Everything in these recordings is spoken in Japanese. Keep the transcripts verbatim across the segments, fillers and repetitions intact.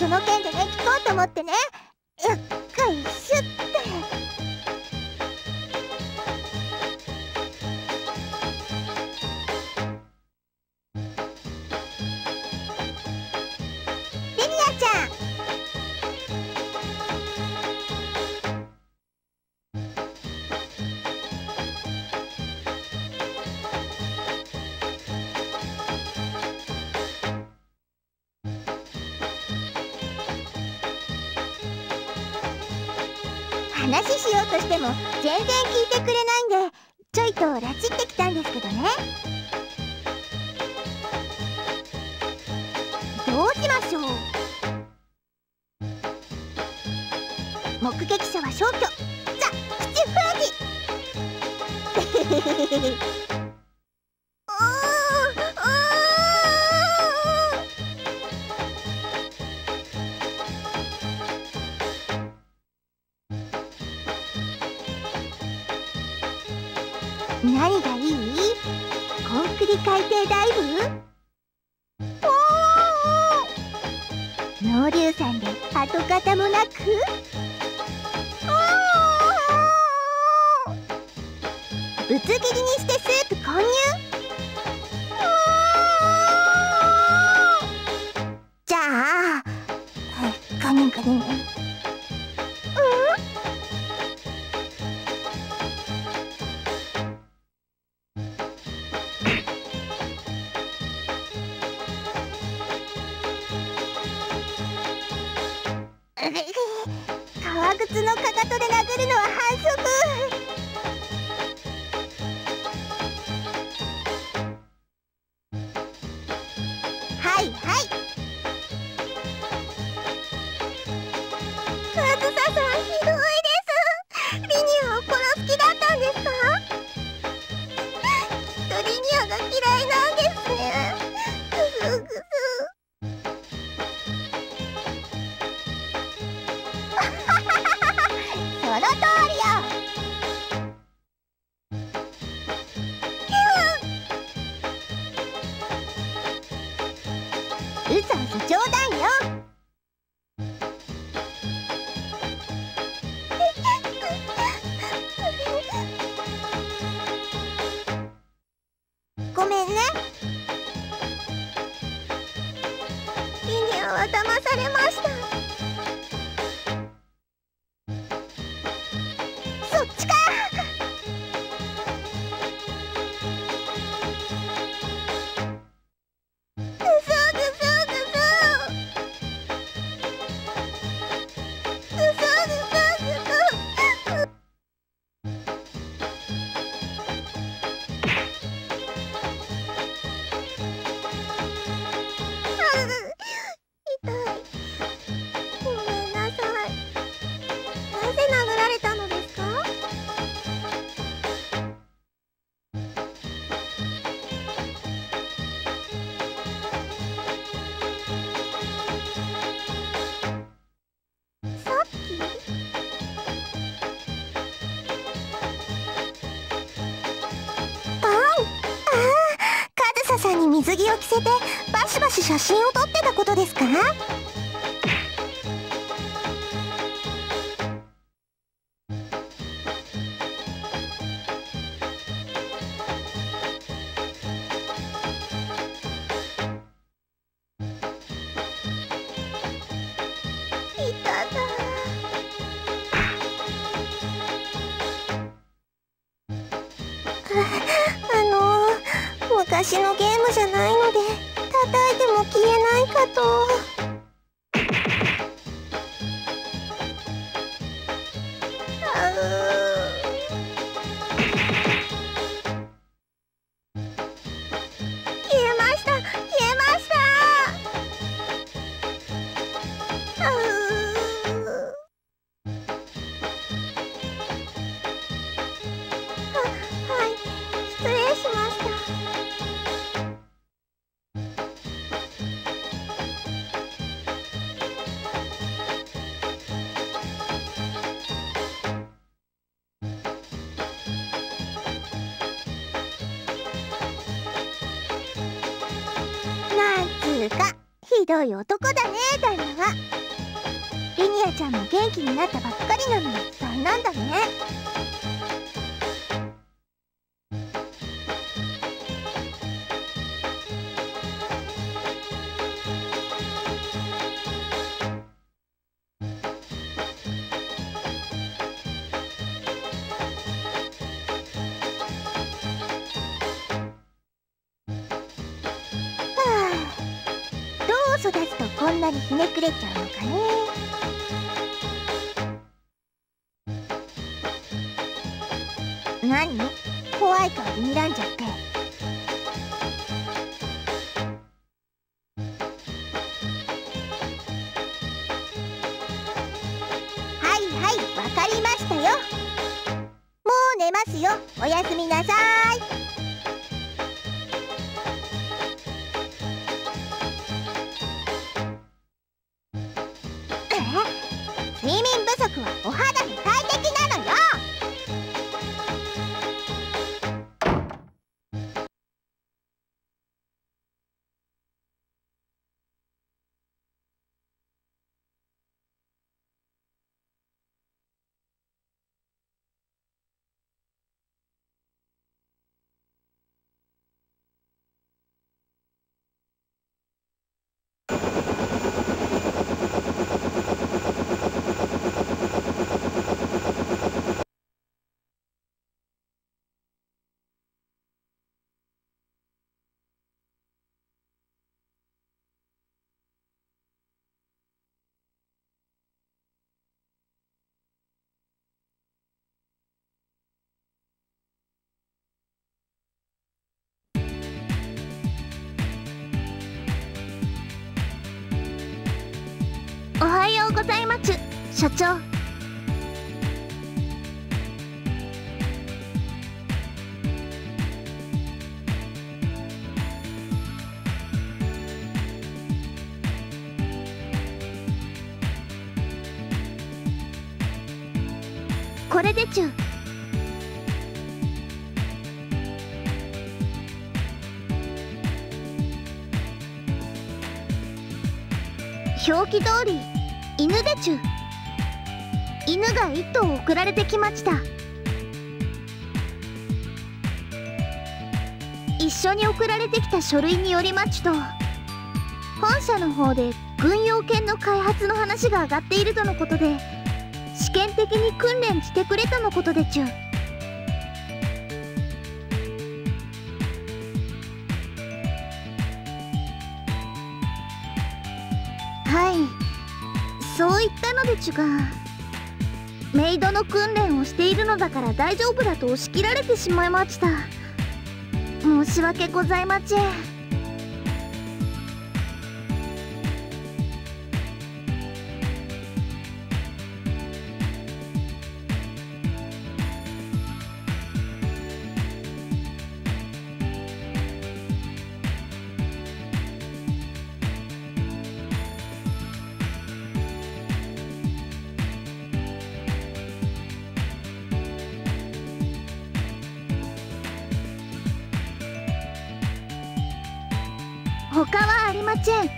その件でね、聞こうと思ってね。やっかいしゅって。リニアちゃん。話しようとしても全然聞いてくれないんで、ちょいと拉致ってきたんですけどね。どうしましょう。目撃者は消去。ザ・プチフラジ。何がいい？コンクリ海底ダイブ？濃硫酸で跡形もなく？ぶつ切りにしてスープ混入？じゃあカニンカニン。革靴のかかとで殴るのは反則。はいはい。カズサさんひどいです。リニアを殺す気だったんですか？きっとリニアが嫌いなんですね。グフグフ。その通りよ。うそうそ冗談よ。ごめんね。リニアは騙されました。そっちか。ぐそぐそぐそ。ぐそぐそぐそ。痛い。ごめんなさい。なぜ殴られたのですか？さっき？あん、ああ、カズサさんに水着を着せてバシバシ写真を撮ってたことですか？いただ。あのー、昔のゲームじゃないので叩いても消えないかと。あう消えました消えました。あうはい、失礼しました。 どい男だねダイヤは。リニアちゃんも元気になったばっかりなのに災難だね。育つとこんなにひねくれちゃうのかね。何？怖い顔で睨んじゃって。はいはい、わかりましたよ。もう寝ますよ。おやすみなさい。睡眠不足はお肌に大敵なのよ。おはようございます社長。これでちゅ。表記通り犬でちゅ。犬が一頭送られてきました。一緒に送られてきた書類によりまちと、本社の方で軍用犬の開発の話が上がっているとのことで、試験的に訓練してくれとのことでちゅ。はい、そう言ったのでちゅが、メイドの訓練をしているのだから大丈夫だと押し切られてしまいました。申し訳ございません。他はありません。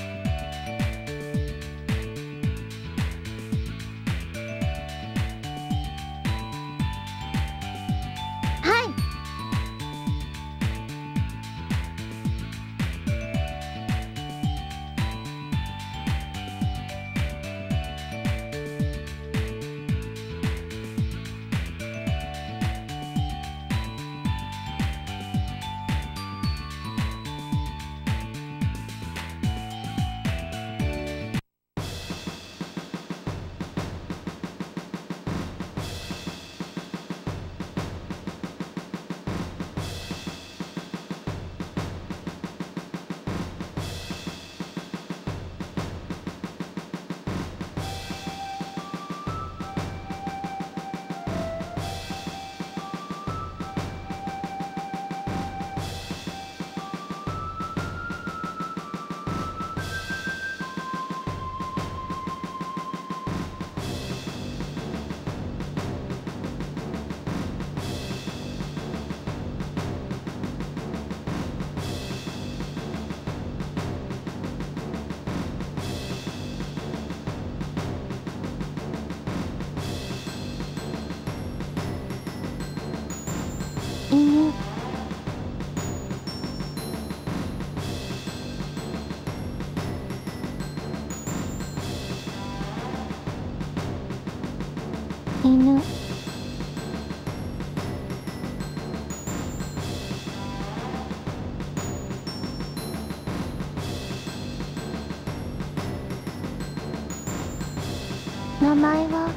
はい。 犬。犬。名前は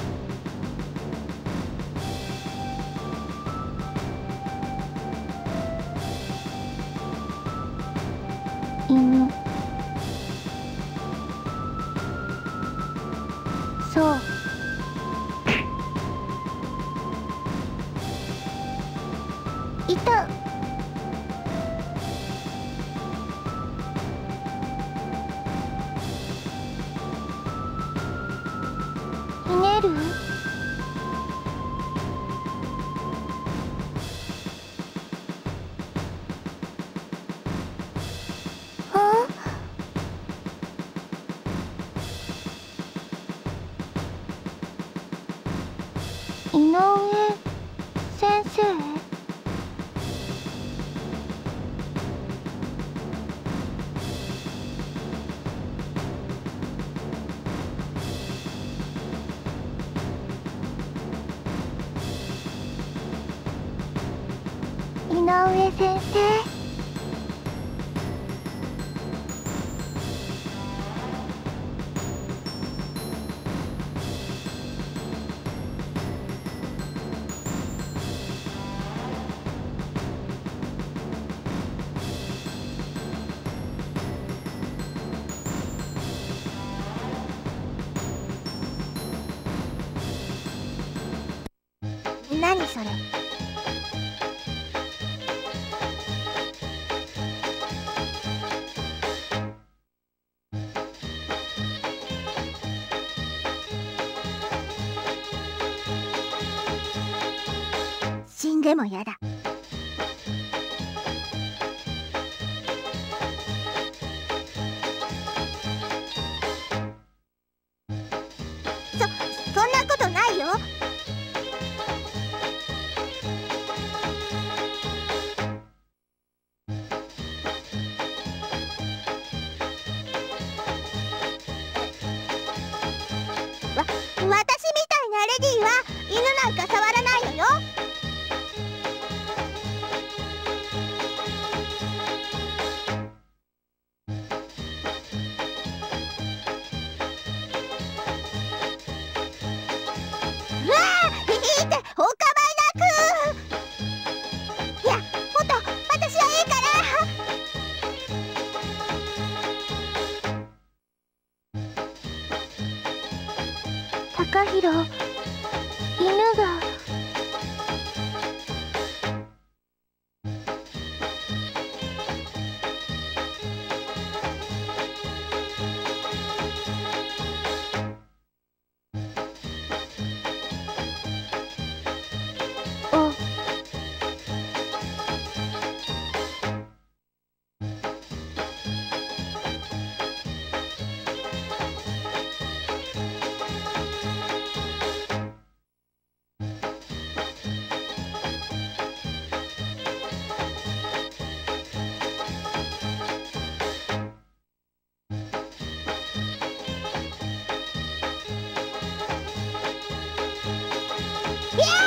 犬。そう。いた。ひねる？あ？井上先生？井上先生。何それ？死んでもやだ。そ、そんなことないよ。わ、私みたいなレディーは犬なんか触らないのよ。うわあ、いいって、お構いなく。いや、ほんと、私はいいから。高弘、犬が。お。いや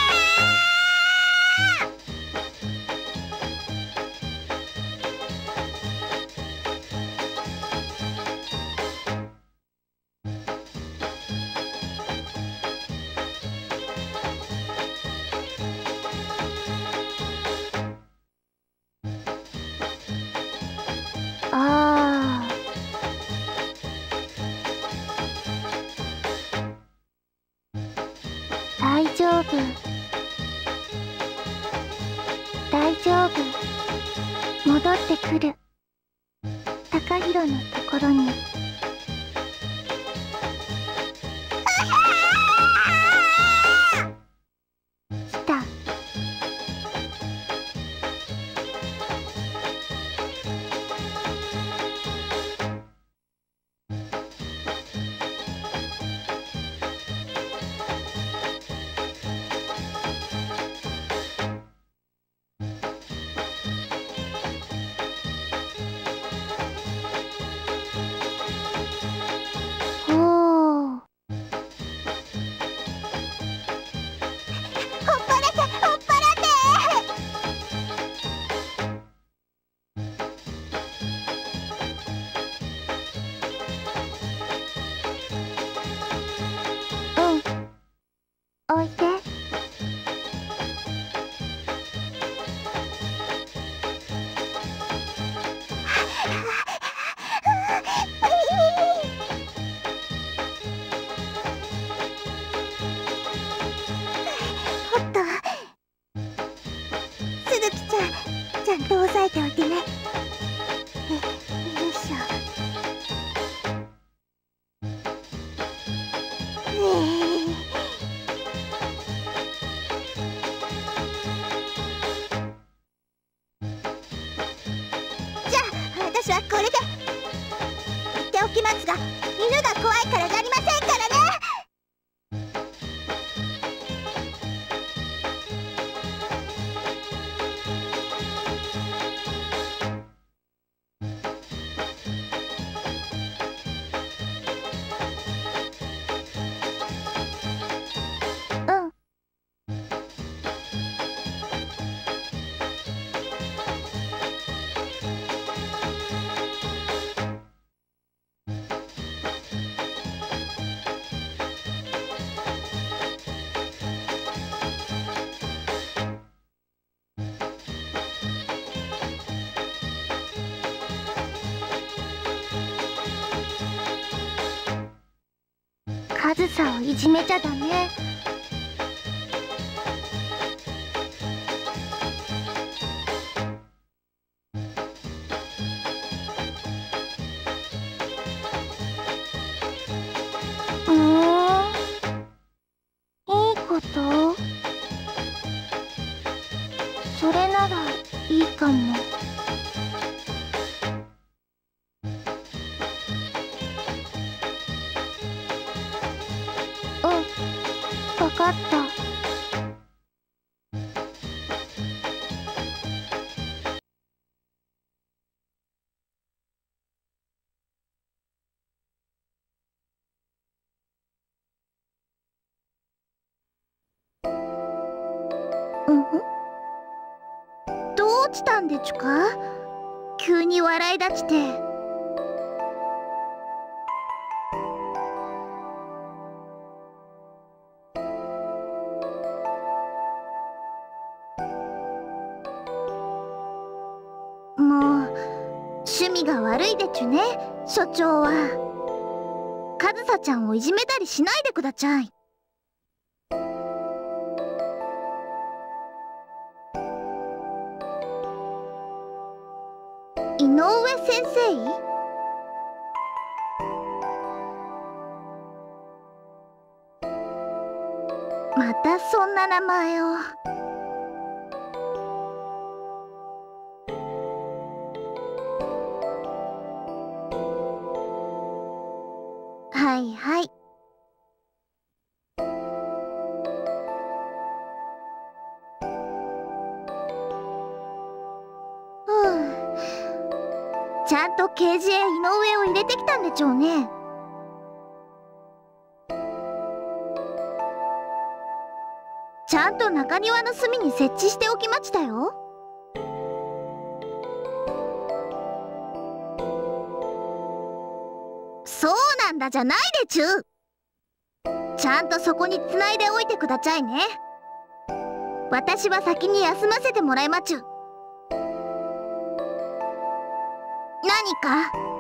ああ。大丈夫。大丈夫。戻ってくる。高弘のところに。来た。 置いて。おっと、鈴木ちゃん、ちゃんと押さえておいてね。え、よいしょ。えーじゃあ私はこれで言っておきますが、犬が怖いからなりませんからね。うん。カズサをいじめちゃダメ。うーん、いいこと？それならいいかも。うん、わかった。うん？どう落ちたんでちゅか？急に笑い出して。もう趣味が悪いでちゅね、所長は。カズサちゃんをいじめたりしないでくだちゃい。井上先生？またそんな名前を。はいはい。ふう、ちゃんとケージへ井上を入れてきたんでちょうね。ちゃんと中庭の隅に設置しておきましたよ。そうなんだじゃないでちゅ。ちゃんとそこにつないでおいてくだちゃいね。私は先に休ませてもらいまちゅ。何か